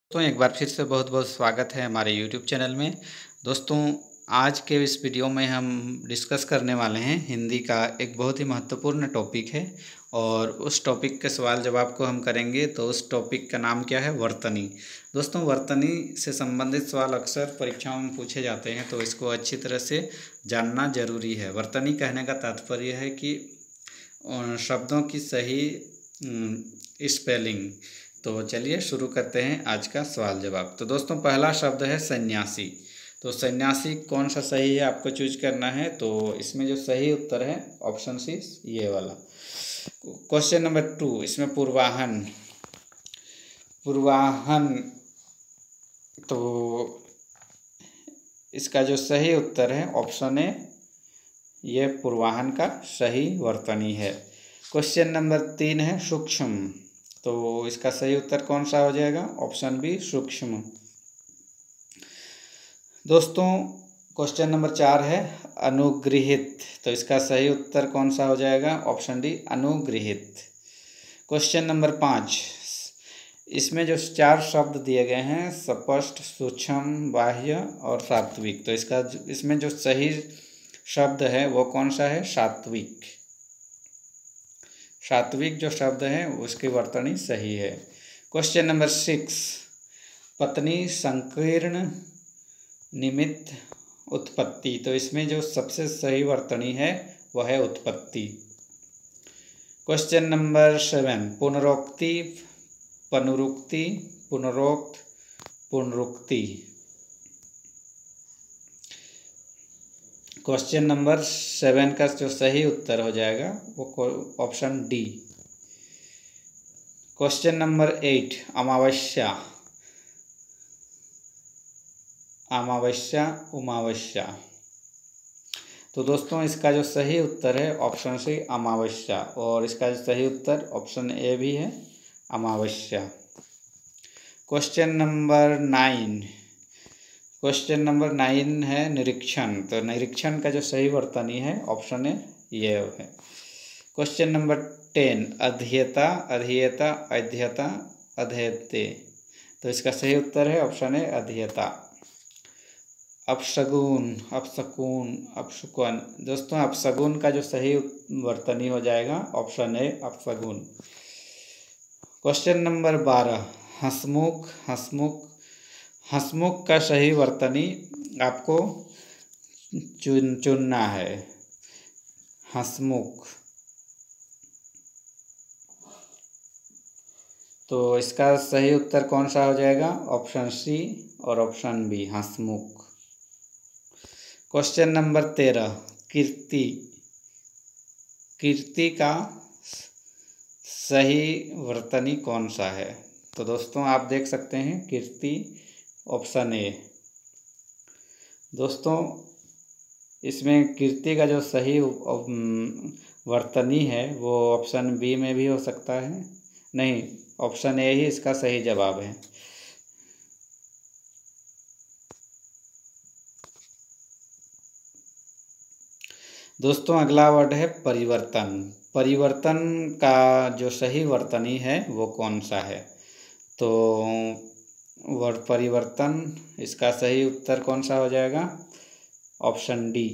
तो एक बार फिर से बहुत बहुत स्वागत है हमारे YouTube चैनल में। दोस्तों, आज के इस वीडियो में हम डिस्कस करने वाले हैं हिंदी का एक बहुत ही महत्वपूर्ण टॉपिक है और उस टॉपिक के सवाल जवाब को हम करेंगे। तो उस टॉपिक का नाम क्या है? वर्तनी। दोस्तों, वर्तनी से संबंधित सवाल अक्सर परीक्षाओं में पूछे जाते हैं, तो इसको अच्छी तरह से जानना जरूरी है। वर्तनी कहने का तात्पर्य है कि शब्दों की सही स्पेलिंग। तो चलिए शुरू करते हैं आज का सवाल जवाब। तो दोस्तों, पहला शब्द है सन्यासी। तो सन्यासी कौन सा सही है आपको चूज करना है। तो इसमें जो सही उत्तर है ऑप्शन सी ये वाला। क्वेश्चन नंबर 2, इसमें पूर्वाहन। पूर्वाहन, तो इसका जो सही उत्तर है ऑप्शन ए, ये पूर्वाहन का सही वर्तनी है। क्वेश्चन नंबर 3 है सूक्ष्म। तो इसका सही उत्तर कौन सा हो जाएगा? ऑप्शन बी, सूक्ष्म। दोस्तों, क्वेश्चन नंबर 4 है अनुगृहित। तो इसका सही उत्तर कौन सा हो जाएगा? ऑप्शन डी, अनुगृहित। क्वेश्चन नंबर 5, इसमें जो 4 शब्द दिए गए हैं स्पष्ट, सूक्ष्म, बाह्य और सात्विक। तो इसमें जो सही शब्द है वो कौन सा है? सात्विक। सात्विक जो शब्द है उसकी वर्तनी सही है। क्वेश्चन नंबर 6, पत्नी, संकीर्ण, निमित्त, उत्पत्ति। तो इसमें जो सबसे सही वर्तनी है वह है उत्पत्ति। क्वेश्चन नंबर 7, पुनरोक्ति, पुनरुक्ति, पुनरोक्त, पुनरुक्ति। क्वेश्चन नंबर 7 का जो सही उत्तर हो जाएगा वो ऑप्शन डी। क्वेश्चन नंबर 8, अमावस्या, अमावस्या, उमावस्या। तो दोस्तों, इसका जो सही उत्तर है ऑप्शन सी, अमावस्या। और इसका जो सही उत्तर ऑप्शन ए भी है, अमावस्या। क्वेश्चन नंबर 9, क्वेश्चन नंबर 9 है निरीक्षण। तो निरीक्षण का जो सही वर्तनी है ऑप्शन ए ये है। क्वेश्चन नंबर 10, अध्येता, अध्येता, अध्येता, अध्येते। तो इसका सही उत्तर है ऑप्शन ए, अध्येता। अपशगुन, अपशकुन, अपशकुन। दोस्तों, अपशगुन का जो सही वर्तनी हो जाएगा ऑप्शन ए, अपशगुन। क्वेश्चन नंबर 12, हंसमुख, हंसमुख। हंसमुख का सही वर्तनी आपको चुनना है, हंसमुख। तो इसका सही उत्तर कौन सा हो जाएगा? ऑप्शन सी और ऑप्शन बी, हंसमुख। क्वेश्चन नंबर 13, कीर्ति। कीर्ति का सही वर्तनी कौन सा है? तो दोस्तों, आप देख सकते हैं कीर्ति ऑप्शन ए। दोस्तों, इसमें कीर्ति का जो सही वर्तनी है वो ऑप्शन बी में भी हो सकता है, नहीं, ऑप्शन ए ही इसका सही जवाब है। दोस्तों, अगला वर्ड है परिवर्तन। परिवर्तन का जो सही वर्तनी है वो कौन सा है? तो वर्ड परिवर्तन, इसका सही उत्तर कौन सा हो जाएगा? Option D.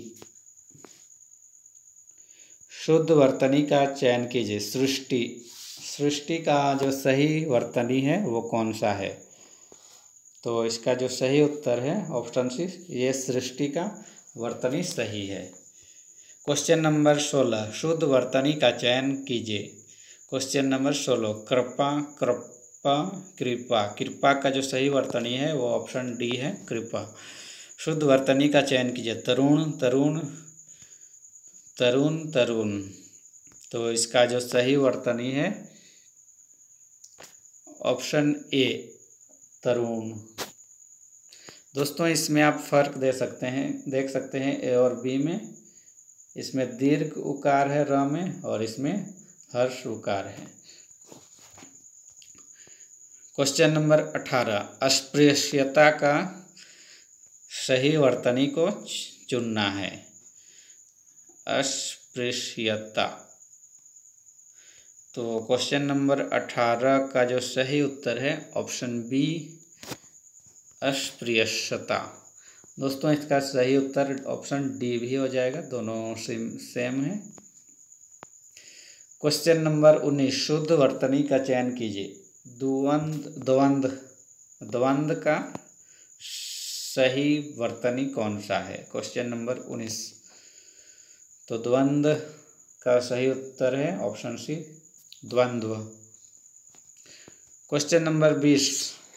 शुद्ध वर्तनी का चयन कीजिए। सृष्टि, सृष्टि का जो सही वर्तनी है वो कौन सा है? तो इसका जो सही उत्तर है ऑप्शन सी, ये सृष्टि का वर्तनी सही है। क्वेश्चन नंबर 16, शुद्ध वर्तनी का चयन कीजिए। क्वेश्चन नंबर 16, कृपा, कृपा, कृपा। कृपा का जो सही वर्तनी है वो ऑप्शन डी है, कृपा। शुद्ध वर्तनी का चयन कीजिए। तरुण, तरुण, तरुण, तरुण। तो इसका जो सही वर्तनी है ऑप्शन ए, तरुण। दोस्तों, इसमें आप फर्क देख सकते हैं ए और बी में। इसमें दीर्घ उकार है र में और इसमें हर्ष उकार है। क्वेश्चन नंबर 18, अस्पृश्यता का सही वर्तनी को चुनना है। अस्पृश्यता। तो क्वेश्चन नंबर 18 का जो सही उत्तर है ऑप्शन बी, अस्पृश्यता। दोस्तों इसका सही उत्तर ऑप्शन डी भी हो जाएगा, दोनों सेम है। क्वेश्चन नंबर 19, शुद्ध वर्तनी का चयन कीजिए। द्वंद्व का सही वर्तनी कौन सा है? Question number 19। तो द्वंद्व का सही उत्तर है ऑप्शन सी, द्वंद्व। क्वेश्चन नंबर 20,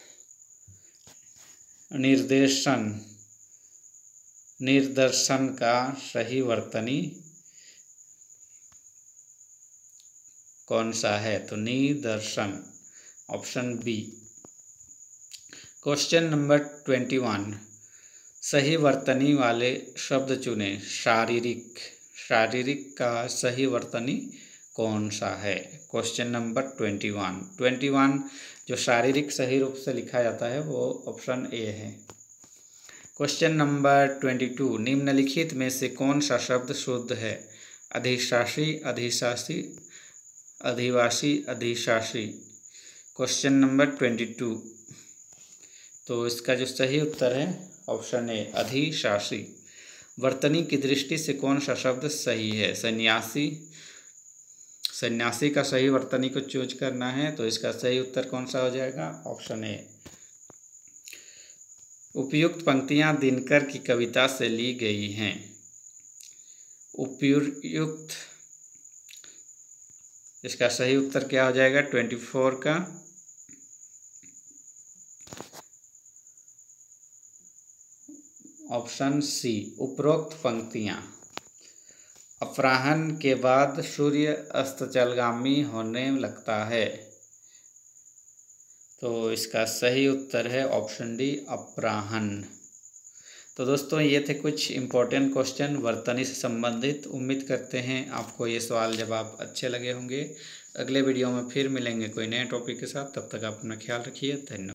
निर्दर्शन का सही वर्तनी कौन सा है? तो निदर्शन, ऑप्शन बी। क्वेश्चन नंबर 21, सही वर्तनी वाले शब्द चुने। शारीरिक का सही वर्तनी कौन सा है? क्वेश्चन नंबर 21 जो शारीरिक सही रूप से लिखा जाता है वो ऑप्शन ए है। क्वेश्चन नंबर 22, निम्नलिखित में से कौन सा शब्द शुद्ध है? अधिशासी, अधिशासी, अधिवासी, अधिशासी। क्वेश्चन नंबर 22, तो इसका जो सही उत्तर है ऑप्शन ए, अधिशासी। वर्तनी की दृष्टि से कौन सा शब्द सही है? सन्यासी का सही वर्तनी को चूज करना है, तो इसका सही उत्तर कौन सा हो जाएगा? Option A. उपयुक्त पंक्तियां दिनकर की कविता से ली गई हैं। उपयुक्त, इसका सही उत्तर क्या हो जाएगा? 24 का ऑप्शन सी, उपरोक्त पंक्तियां। अपराह्न के बाद सूर्य अस्ताचलगामी होने लगता है, तो इसका सही उत्तर है ऑप्शन डी, अपराह्न। तो दोस्तों ये थे कुछ इम्पोर्टेंट क्वेश्चन वर्तनी से संबंधित। उम्मीद करते हैं आपको ये सवाल जवाब अच्छे लगे होंगे। अगले वीडियो में फिर मिलेंगे कोई नए टॉपिक के साथ, तब तक आप अपना ख्याल रखिए। धन्यवाद।